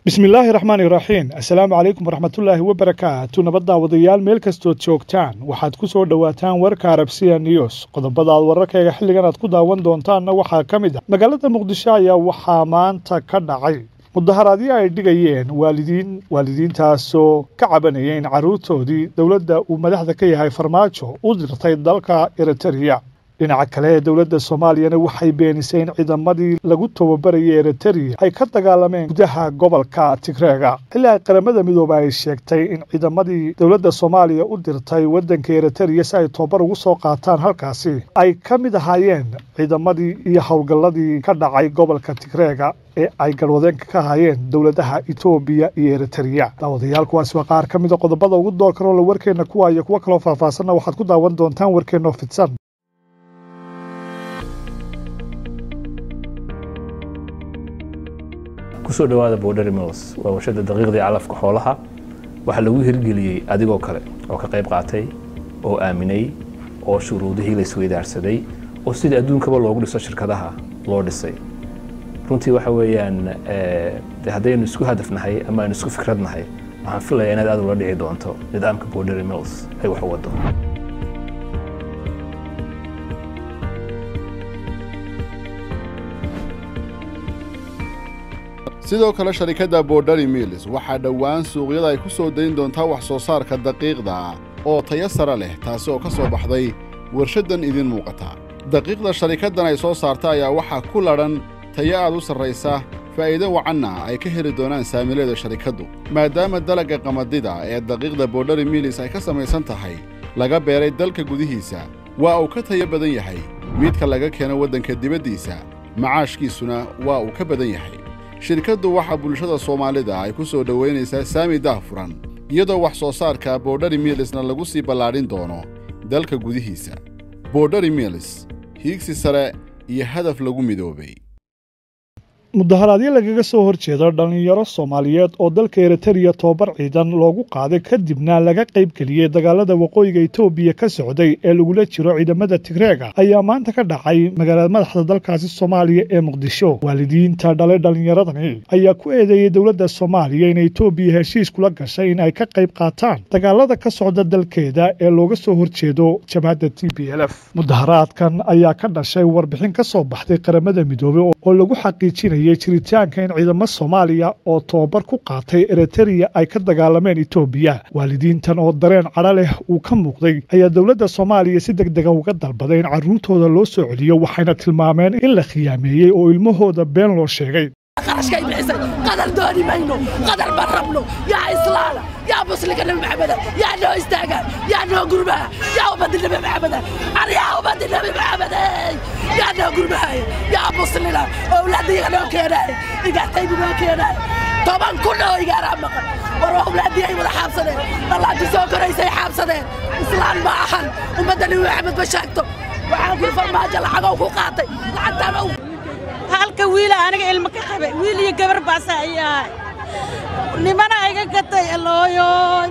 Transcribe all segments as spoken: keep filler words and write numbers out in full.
بسم الله الرحمن الرحيم السلام عليكم ورحمة الله وبركاته نبض وضيال ميل كستو جوجتان waxaad ku soo dhawaataan warka Arabsiya News qodobada wararkayga xilligan aad ku daawan doontaan waxa kamid ah magaalada Muqdisho ayaa waxa maanta ka dhacay mudaharaadyo ay dhigayeen waalidiin waalidiintaasoo ka cabanayeen caruurtoodii dawladda uu madaxda ka yahay farmaajo u dirtay dalka Eritrea dhinaca kale dawladda Soomaaliya waxay beenisay in ciidamadii lagu tababarayay Eritrea ay ka dagaalameen gudaha gobolka Tigray ilaa qaramada midoobay ay sheegtay in ciidamadii dawladda Soomaaliya u dirtay wadanka Eritrea si ay tababar ugu soo qaataan halkaasi ay ka mid ahaayeen ciidamadii iyo hawlgalladii ka dhacay gobolka Tigray ee ay garwadeen ka hayeen dawladaha Itoobiya iyo Eritrea dawadayaal kuwaas waa qaar ka mid ah qodobada ugu doorka oo la warkeena kuwa iyo kuwa kale faahfaahsan waxaad ku daawan doontaan warkeena fidsan kusoo dhawaada Border Mills waa warshada daqiiqdii calafka xoolaha waxa lagu hirgeliyay adigoo kale oo ka qayb qaatay oo aaminay oo shuruudihii la isweydaarsaday oo sidii adduunkaba loogu dhiso shirkadaha loo dhisay runtii waxa weeyaan ee haddaynu isku hadafnahay ama aynu isku fikradnahay waxaan filayaa inaad aad ula dhici doonto nidaamka Border Mills ay wax u wado sidoo kale sharikada Border Mills waxa dhawaan suuqyada ay ku soo deyn doontaa wax soo saarka daqiiqda oo tayo sare leh taas oo ka soo baxday warshadan idin muuqata daqiiqda sharikadan ay soo saartay ayaa waxa ku laran tayo aad u sareysa faa'iido wacanna ay ka heli doonaan saamileeda sharikadu maadaama dalagga qamadida ee daqiiqda Border Mills ay ka samaysan tahay laga beeray dalka gudihiisa waa uu ka tayo badan yahay midka laga keeno wadanka dibadiisa macaashkiisuna waa uu ka badan yahay shirkadu waxa bulshada Soomaalida ay ku soo dhaweynaysaa saami daahfuran iyadoo wax soo saarka Border Millsna lagu sii ballaarin doono dalka gudihiisa Border Mills hiigsi sare iyo hadaf lagu midoobay mudaharaadyo lagaga soo horjeedo dhalinyaro Soomaaliyeed oo dalka Eritrea tababar ciidan loogu qaaday kadibna laga qayb galiyay dagaalada waqooyiga Itoobiya ka socday ee lagu la jiro ciidamada Tigray ayaa maanta ka dhacay magaalada madaxda dalkaasi Soomaaliya ee Muqdisho waalidiinta dhalay dhalinyaradani ayaa ku eedeeyay dawladda Soomaaliya in Itoobiya heshiis kula gashay in ay ka qayb qaataan dagaalada ka socda dalkeeda ee looga soo horjeedo jabhadda T P L F mudaharaadkan ayaa ka dhashay warbixin ka soo baxday qaramada midoobay oo lagu xaqiijinay jiritaanka in ciidamada Soomaaliya oo tababar ku qaatay Eritrea ay ka dagaalameen Itoobiya waalidiintan oo dareen cadho leh uu ka muuqday ayaa dawladda Soomaaliya si degdeg ah uga dalbaday in caruurtooda loo soo celiyo waxayna tilmaameen in la khiyaameeyay oo ilmahooda been loo sheegay قرشكي بحسن قدر دوني مينو قدر بربنو يا إسلام يا مسلك النبي محمد يا نو استاجر يا نو قربة يا عبد النبي محمد أنا يا عبد النبي محمد يا نو قربة يا مسلنا أولادي أنا كذا إذا تيجي ما كذا طبعا كله يقال عمك وروح أولادي أي ولا حابسني الله جزاك رئيس حابسني إسلام ما أحد ومدني محمد بشاكته وعاقل فرماجة لحقه وقاطي لحتى أنا halka wiil aniga ilmo ka qabay wiil iyo gabar baas ayaa nimana iga gatay looyo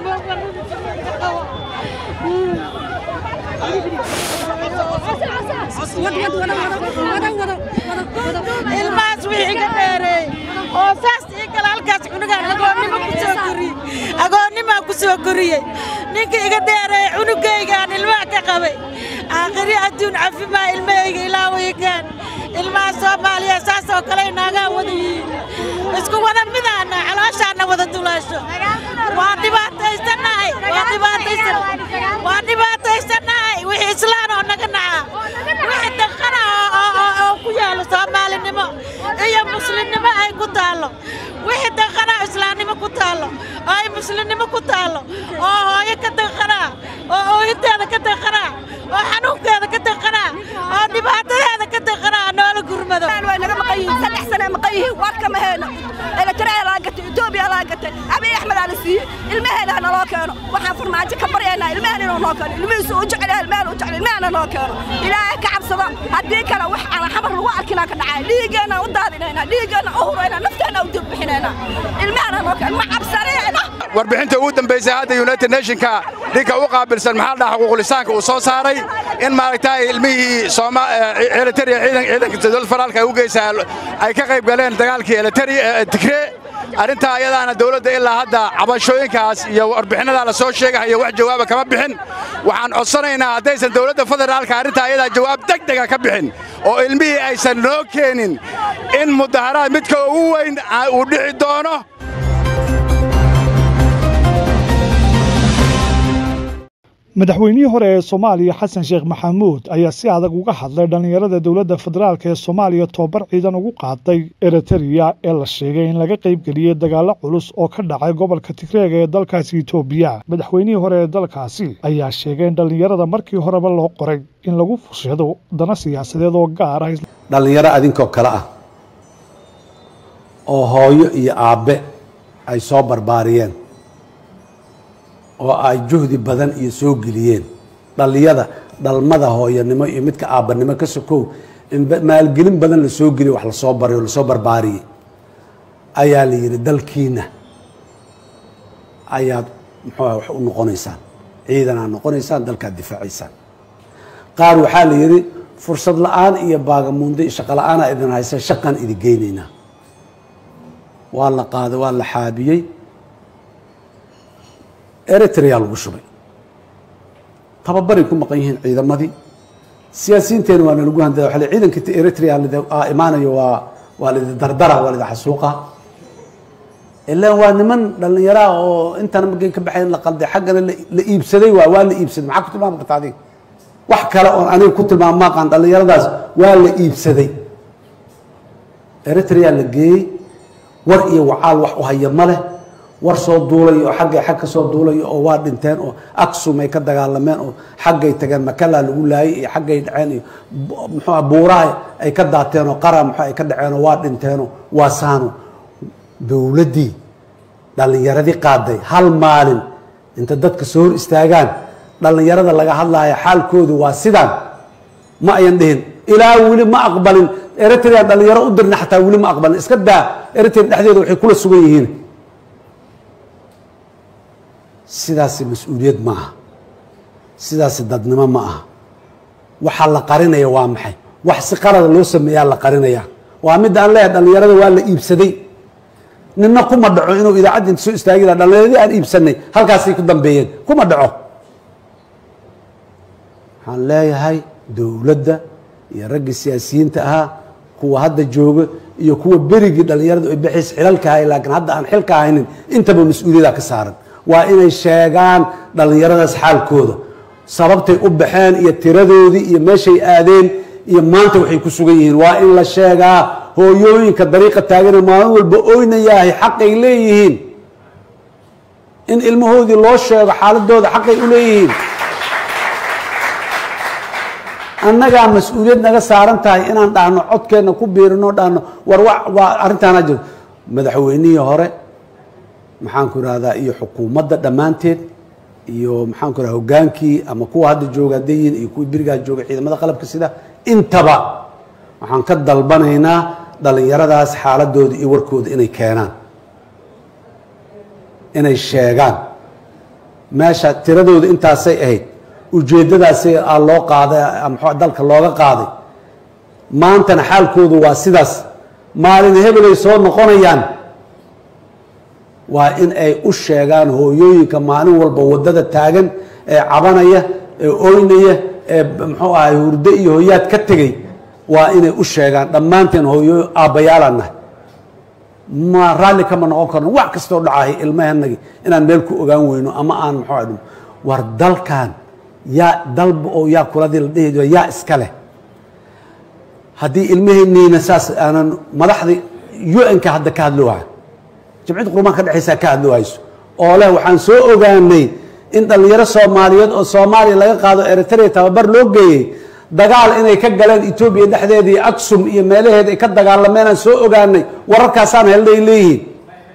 ilmaas wixii ka dheeray oo saas ii kala halkaas cunuga agoonnimo ku soo koriyay agoonnimo ku soo koriyay ninka iga dheeray cunugaygaan ilmaha ka qabay aakhiri adduun caafimaad ilmahayga ilaahay kan ilmaha Soomaaliya saas oo kale naaga wadiin isku wada midana calooshaana wada dulasho waa dhibaataysanahay waa dhibaataysanahay waa dhibaataysanahay wixii islaan oo naga naca wixii dhaqana oo ku yaalo Soomaalinimo iyo muslimnimo ay ku taalo wixii dhaqana islaamnimo ku taalo ay muslimnimo ku taalo oo hooyo ka dhaqana oo hooyadeeda ka dhaqana oo xanuunkeeda ka dhaqana oo dhibaatadeeda ka dhaqana noola gurmado way naga maqayin saddex sano maqayin warka ma heeno Eritrea la gatay Itoobiya la gatay Abiy Ahmed ala si ilmaheena naloo keeno waxaan farmaajo ka baryaynaa ilmaheena inuu noo keeno ilmihiisu u jecel ilmaheena u jecel ilmaheena noo keeno ilaahay ka cabsada haddii kale wax aan xabar lagu arkina ka dhacay dhiigeena u daadinayna dhiigeena u hurayna nafteena u dib bixinayna ilmaheena noo keeno ma cabsanayna warbixinta ugu dambeysay hadda United Nationka ninka u qaabilsan maxaa dhax xuquuqul insaanka uu soo saaray in maaragtay ilmihii Soomaaliya Eritrea ciidan ciidanka dowladda federaalka ay u geysay ay ka qayb galeen dagaalkii Eritrea Tigray arrintaa ayadaana dawladda ilaa hadda cabashooyinkaas iyo warbixinnadaa la soo sheegahayo wax jawaaba kama bixin waxaan codsanaynaa haddaysan dawladda federaalka arrintaa ayadaa jawaab degdega ka bixin oo ilmihii aysan noo keenin in mudaharaad midka ugu weyn uu dhici doono. madaxweynihii hore ee Soomaaliya Xasan Sheekh Maxamuud ayaa si adag uga hadlay dhalinyarada dawladda federaalka ee Soomaaliya tababar ciidan ugu qaaday Eritrea ee la sheegay in laga qayb galiyay dagaalo culus oo ka dhacay gobolka Tigreeg ee dalkaasi Itoobiya. madaxweynihii hore ee dalkaasi ayaa sheegay in dhalinyarada markii horeba loo qoray in lagu fushado dana siyaasadeed oo gaar ah. dhalinyaro adinkoo kale ah oo hooyo iyo aabe ay soo barbaariyeen oo ay juhdi badan iyo soo geliyeen dhaliyada dhalmada hooyanimo iyo midka aabanimo ka sokow in maalgelin badan la soo geliyo wax la soo bariyo la soo barbaariyay ayaa la yiri dalkiina ayaad muxuu wax u noqonaysaan ciidan aan noqonaysaan dalka difaaciisaan qaar waxaa la yiri fursad la'aan iyo baagamuunde shaqo la'aan ay idin haysa shaqan idin geynayna waa la qaaday waa la xaabiyay Eritrea lagu shubay tababaray ku maqan yihiin ciidamadii siyaasiyiinteena waa lagu handay waxa ciidanka Eritrea la imaanayo waa waa la dardara waa la xasuuqa ilaa waa niman dhalinyaro oo intaan magay ka baxeen la qalday xaqana la iibsaday waa waa la iibsaday maxaa ku tilmaam kartaa adiga wax kale oo aniga ku tilmaam ma qaan dhalinyaradaas waa la iibsaday Eritrea la geeyay war iyo wacaal wax u haya male war soo duulay oo xagga xag ka soo duulay oo waa dhinteen oo Aksum ay ka dagaalameen oo xaggay tageen Makala lagu laayay iyo xaggay dhaceen iyo muxuu buuraay ay ka daateen oo qaran muxuu ay ka dhaceen oo waa dhinteen oo waa saano dawladii dhalinyaradii qaaday hal maalin inta dadka soo hor istaagaan dhalinyarada laga hadlayo xaalkoodu waa sidaan ma ayan dhihin ilaa wili ma aqbalin Eritrea dhalinyaro u dirna xataa wili ma aqbalin iska daa Eritrea dhexdeeda waxay kula sugan yihiin sidaas mas'uuliyad ma aha sidaas dadnimo ma aha waxa la qarinaya waa maxay wax si qalad loo sameeyaa la qarinaya waa mid aan leeyahay dhalinyarada waa la iibsaday ninna kuma dhaco inuu idaacadda soo istaagay dhalinyarada aan iibsanay halkaas ay ku dambeeyeen kuma dhaco waxaan leeyahay dawladda iyo ragga siyaasiyiinta ah kuwa hadda jooga iyo kuwa berigi dhalinyarada ay bixis xilalka hay laakiin hadda aan xilka haynin intaba mas'uuliyada ka saaran waa inay sheegaan dhalinyaradaas xaalkooda sababtay u baxeen iyo tiradoodii iyo meeshay aadeen iyo maanta waxay ku sugan yihiin waa in la sheegaa hooyooyinka dariiqa taagan maalin walba oynayahay xaqay leeyihiin in ilmahoodii loo sheego xaaladooda xaqay u leeyihiin annagaa mas-uuliyad naga saaran tahay inaan dhahno codkeenna ku biirino dhahno war waa arrintaana jiro madaxweynihii hore maxaan ku rahdaa iyo xukuumadda dhammaanteed iyo maxaan ku rahdaa hogaankii ama kuwa hadda jooga dayin iyo kuwa birigaa jooga ciidamada qalabka sida intaba waxaan ka dalbanaynaa dhalinyaradaas xaaladooda iyo warkooda inay keenaan inay sheegaan meesha tiradooda intaasay ahayd ujeeddadaasay aa loo qaaday muxuu dalka looga qaaday maantana xaalkoodu waa sidaas maalin hebelay soo noqonayaan waa in ay u sheegaan hooyooyinka maalin walba waddada taagan ee cabanaya ee oynaya ee muxuu ahay hurdo iyo hooyaad ka tegay waa inay u sheegaan dhammaanteen hooyo aabbayaalaan nahay ma raalli kama noqon karno wax kastoo dhacahay ilmahanagi inaan meel ku ogaan weyno ama aan muxuu ahay war dalkan yaa dalba oo yaa kuladii la dhihi jiro yaa iska leh haddii ilmaheenniina saas aanan madaxdii u n-ka hadda ka hadlooha jimciyadda qurumaan ka dhexaysaa ka hadloohayso oo leh waxaan soo ogaanay in dhalinyaro soomaaliyeed oo soomaaliya laga qaado Eritrea tababar loo geeyey dagaal inay ka galeen Ethiopia dhexdeedii Aksum iyo meelaheed ay ka dagaalameen aan soo ogaanay wararkaasaan helnay leeyihiin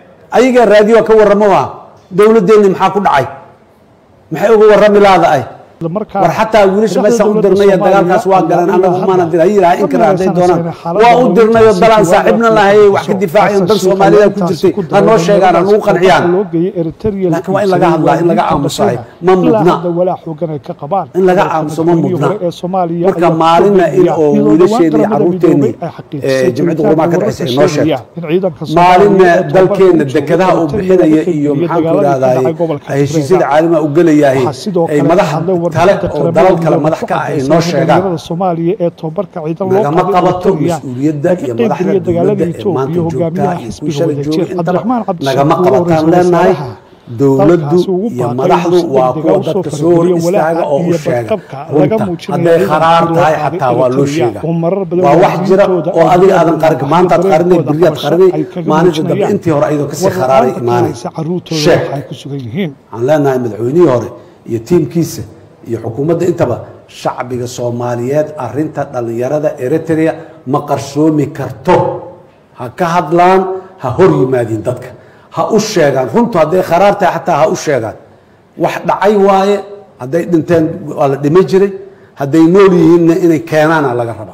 ayaga raadiyo ka warramo ah dawladdeennii maxaa ku dhacay maxay uga warrami laadahay war xataa wiilasha meesha u dirnay dagaalkaas waa galan anagu maana diray in kala haday doonaan waa u dirnay dalaan saaxibna lahay wax ka difaacay dal Soomaaliya ku jirtay anoo sheegaan anu qanciyaan laakiin waa in laga hadlaa in laga aamusaay ma mudna in laga aamuso ma mudna marka maalina in oo wiilasheedii caruurteeni ee jimcida qurma ka dhaxay noo sheegto maalina dalkeena dekadaha u bixinaya iyo maxaan ku raadaay heshiisyada caalamiga u galayahay ay madax tale oo dalal kale madax ka ay noo sheegaan Soomaaliya ee tobarka ciidan loo qaaday ma qabato mas'uuliyadda iyo madaxda dawladda ee maanta joogta ku shal joog Cabdiraxmaan nagama qabataan leenahay dawladdu iyo madaxdu waa kuwa dadka soo hor istaaga oo u sheega hadday kharaar tahay xataa waa loo sheega waa wax jira oo adiga aadan qarin maanta aad qarinay biriyaad qarinay maalinta dambe intii hore ayadoo kasii kharaaray imaanaysa sheeg aan leenahay madaxweynihii hore iyo tiimkiisa iyo xukuumadda intaba shacbiga Soomaaliyeed arinta dhalinyarada Eritrea ma qarsoomi karto ha ka hadlaan ha hor yimaadin dadka ha u sheegaan runtu haday kharaarta xataa ha u sheegaan wax dhacay waaye haday dhinteen waa la dhimay jiray haday nool yihiin inay keenaan laga rabaa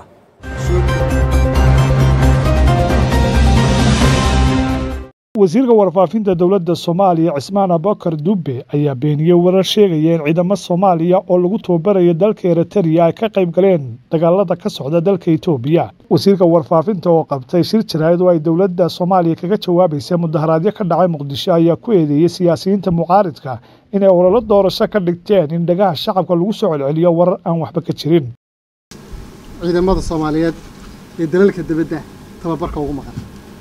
wasiirka warfaafinta dawladda Soomaaliya Cismaan Abubakar Dube ayaa beeniyay warar sheegaya in ciidamada Soomaaliya oo lagu tababarayo dalka Eritrea ay ka qayb galeen dagaalada ka socda dalka Itoobiya wasiirka warfaafinta oo qabtay shir jiraayad oo ay dawladda Soomaaliya kaga jawaabaysay mudaharaadyo ka dhacay Muqdisho ayaa ku eedeeyay siyaasiyiinta mucaaridka inay olole doorasho ka dhigteen in dhagaha shacabka lagu soo celceliyo warar aan waxba ka jirin ciidamada Soomaaliyeed ee dalalka dibadda tababarka ugu maqan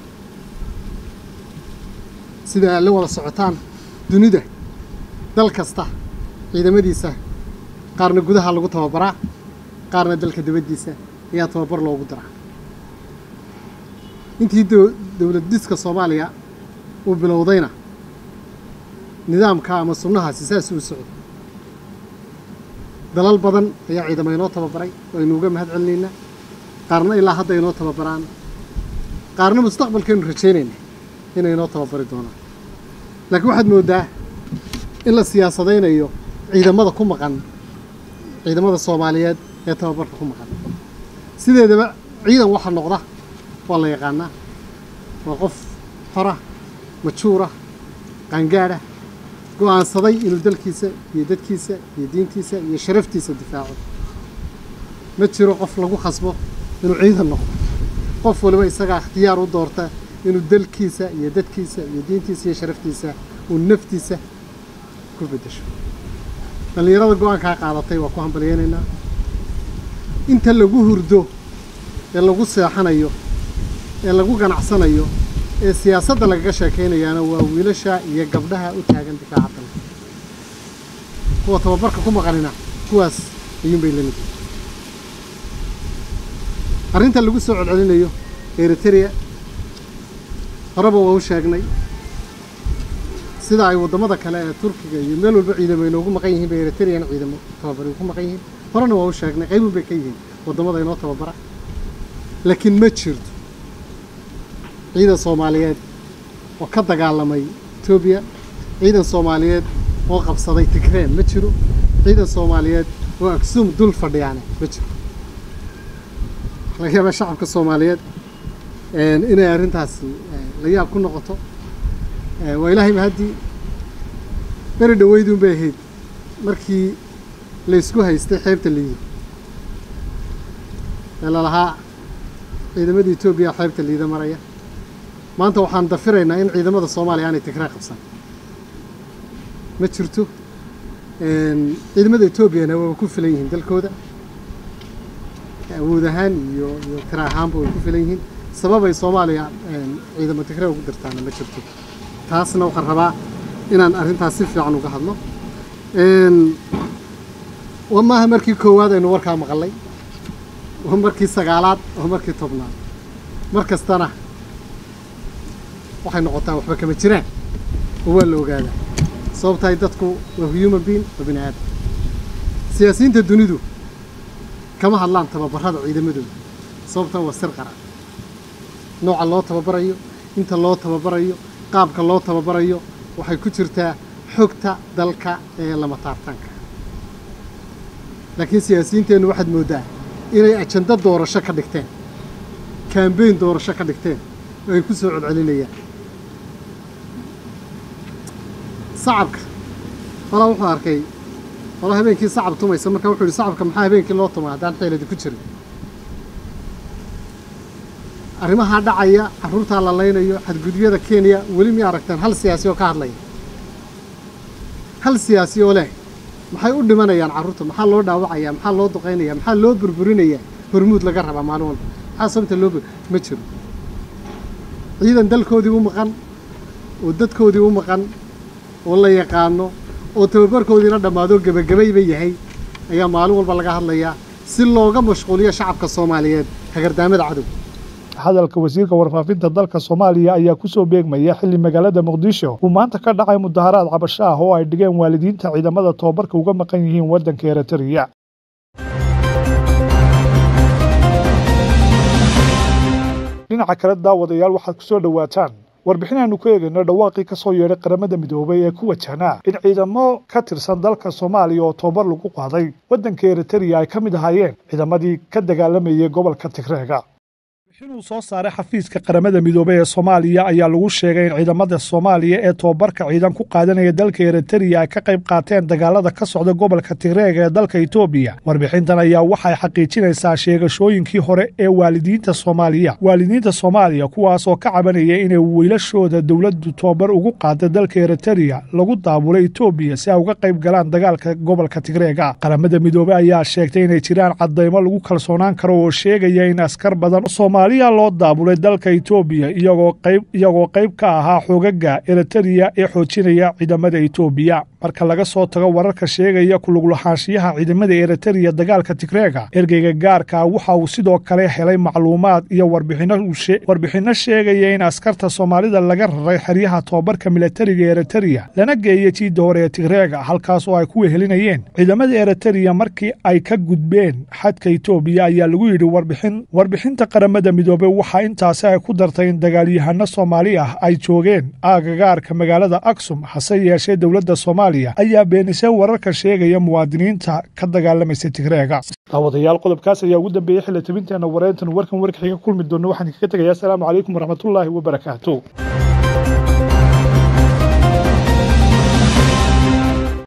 sida la wada socotaan dunida dal kasta ciidamadiisa qaarna gudaha lagu tababaraa qaarna dalka dibadiisa ayaa tababar loogu diraa intii dawlad dhiska Soomaaliya uu bilowdayna nidaamka ama sunnahaasi saas u socdo dalal badan ayaa ciidamada inoo tababaray oo inuuga mahad celinayna qaarna ilaa hadda inoo tababaraan qaarna mustaqbalkeenu rajaynayna inay inoo tababari doonaan laakiin waxaad moodaa in la siyaasadaynayo ciidamada ku maqan ciidamada Soomaaliyeed ee tababarka ku maqan sideedaba ciidan waxa noqda waa la yaqaanaa waa qof fara majuura qangaara go'aansaday inuu dalkiisa iyo dadkiisa iyo diintiisa iyo sharaftiisa difaaco ma jiro qof lagu khasbo inuu ciidan noqdo qof waliba isaga ikhtiyaar u doorta inuu dalkiisa iyo dadkiisa iyo diintiisa iyo sharaftiisa uu naftiisa ku bedesho dhalinyarada go'aanka qaadatay waa ku hambalyeynaa inta lagu hurdo ee lagu seexanayo ee lagu ganacsanayo ee siyaasadda laga sheekeynayana waa wiilasha iyo gabdhaha u taagan difaaca dalka kuwa tababarka ku maqanina kuwaas ayuun bay leeyihiin arrinta lagu soo celcelinayo Eritrea horaba waa u sheegnay sida ay wadamada kale ee Turkiga iyo meel walba ciidamada inoogu maqan yihiin bay Eritrea ciidamo tababar ku maqan yihiin horena waa u sheegnay qayb bay ka yihiin wadamada inoo tababara laakiin ma jirto ciidan Soomaaliyeed oo ka dagaalamay Itoobiya ciidan Soomaaliyeed oo qabsaday Tigray ma jiro ciidan Soomaaliyeed oo Aksum dul fadhiyaan ma jiro laga yaabaa shacabka Soomaaliyeed inay arrintaasi la yaab ku noqoto waa ilaahay mahadi bari dhaweydun bay ahayd markii la isku haystay xeebta liido la lahaa ciidamada Itoobiya xeebta liido maraya maanta waxaan dafiraynaa in ciidamada Soomaaliya aanay Tigray qabsan ma jirto ciidamada Itoobiyana waa ku filan yihiin dalkooda awood ahaan iyo iyo tira ahaanba way ku filan yihiin sabab ay Soomaaliya ciidamada Tigray ugu dirtaan ma jirto taasna waxaan rabaa inaan arrintaas si fiican uga hadlo een wama markii koowaad aynu warkaa maqalay waa markii sagaalaad waa markii tobnaad markastana waxay noqotaa waxba kama jiraan oo waa la ogaadaa sababta ay dadku waa human being waa bini aadam siyaasiyiinta dunidu kama hadlaan tababarada ciidamadooda sababta waa sir qaran nooca loo tababarayo inta loo tababarayo qaabka loo tababarayo waxay ku jirtaa xogta dalka ee lama taabtaanka laakiin siyaasiyiinteennu waxaad mooddaa inay ajanda doorasho ka dhigteen kaambeyn doorasho ka dhigteen oo ay ku soo codcelinayaan sacabka walaa wuxuu arkay walaa habeenkii sacab tumaysa marka wuxuu yidhi sacabka maxaa habeenkii loo tumaa haddaan xeeladi ku jirin arrimaha dhacaya carruurtaa la laynayo xadgudubyada Kenya weli ma aragtaan hal siyaasi oo ka hadlaya hal siyaasi oo leh maxay u dhimanayaan carruurta maxaa loo dhaawacayaa maxaa loo duqeynayaa maxaa loo burburinayaa hormuud laga rabaa maalin walba maxaa sababta loo ma jiro ciidan dalkoodii u maqan oo dadkoodii u maqan oo la yaqaano oo tababarkoodiina dhammaado gabagabayba yahay ayaa maalin walba laga hadlayaa si looga mashquuliyo shacabka Soomaaliyeed hagardaamada cadow hadalka wasiirka warfaafinta dalka Soomaaliya ayaa ku soo beegmaya xilli magaalada Muqdisho uu maanta ka dhacay mudaharaad cabasho ah oo ay dhigeen waalidiinta ciidamada tababarka uga maqan yihiin waddanka Eritrea. dhinaca kale daawadayaal waxaad ku soo dhawaataan warbixin aanu ku eegayno dhawaaqii ka soo yeedhay qaramada midoobay ee ku wajahnaa in ciidamo ka tirsan dalka Soomaaliya oo tababar lagu qaaday waddanka Eritrea ay ka mid ahaayeen ciidamadii ka dagaalamayay gobolka Tigreega. inuu soo saaray xafiiska qaramada midoobay ee Soomaaliya ayaa lagu sheegay in ciidamada Soomaaliya ee tababarka ciidan ku qaadanaya dalka Eritrea ay ka qayb qaateen dagaalada ka socda gobolka Tigreega ee dalka Itoobiya. Warbixintan ayaa waxay xaqiijinaysaa sheegashooyinkii hore ee waalidiinta Soomaaliya waalidiinta Soomaaliya kuwaas oo ka cabanaya inay wiilashooda dawladdu tababar ugu qaaday dalka Eritrea lagu daabulay Itoobiya si ay uga qayb galaan dagaalka gobolka Tigreega. Qaramada midoobay ayaa sheegtay inay jiraan cadeymo lagu kalsoonaan karo oo sheegaya in askar badan Soomaaliya loo daabulay dalka Itoobiya iyagoo qayb iyagoo qayb ka ahaa xogaga Eritrea ee xoojinaya ciidamada Itoobiya. marka laga soo tago wararka sheegaya ku lug lahaanshiyaha ciidamada Eritrea dagaalka Tigreega ergeyga gaarka waxa uu sidoo kale helay macluumaad iyo warbixino warbixino sheegaya in askarta Soomaalida laga raray xeryaha tababarka militariga Eritrea lana geeyay jiida hore ee Tigreega halkaas oo ay ku wehelinayeen ciidamada Eritrea markii ay ka gudbeen xadka Itoobiya ayaa lagu yiri warbixin warbixinta qaramada midoobay waxa intaas ay ku dartay in dagaalyahano Soomaali ah ay joogeen aagagaarka magaalada Aksum hase yeeshee dawladda Soomaaliya ayaa beenisay wararka sheegaya muwaadiniinta ka dagaalamaysa Tigreega. Daawadayaal qodobkaas ayaa ugu dambeeyay xilli tabinteena wareyntan warkan warkiga kulmi doona waxaan kaga tagayaa. Assalaamu calaykum waraxmatullaahi wabarakaatuh.